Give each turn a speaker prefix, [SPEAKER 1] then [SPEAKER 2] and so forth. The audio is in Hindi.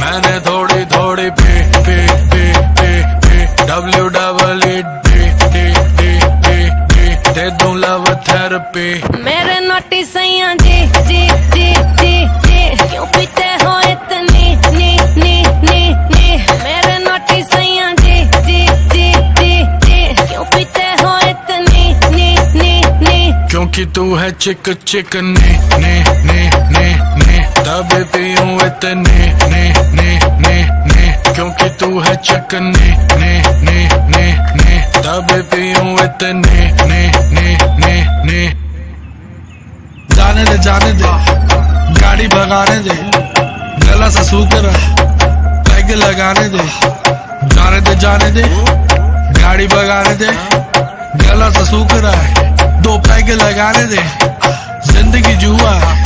[SPEAKER 1] मैंने थोड़ी थोड़ी पे दे दूं लव थेरेपी।
[SPEAKER 2] मेरे नोटी सैया जी जी जी जी जी क्यों पीते हो इतनी नी नी नी नी। मेरे नोटी सैया जी जी जी जी जी क्यों पीते हो इतनी नी नी नी।
[SPEAKER 1] क्योंकि तू है चिक चिक नी नी नी नी नी तब पीऊं इतनी नी नी नी नी। क्योंकि तू है चिक नी नी नी नी नी तब पीऊं इतनी नी नी नी नी।
[SPEAKER 3] जाने दे गाड़ी भगाने दे, गला सा सूख रहा पैग लगाने दे। जाने दे गाड़ी भगाने दे, गला सा सूख रहा है 2 पैग लगाने दे। जिंदगी जुआ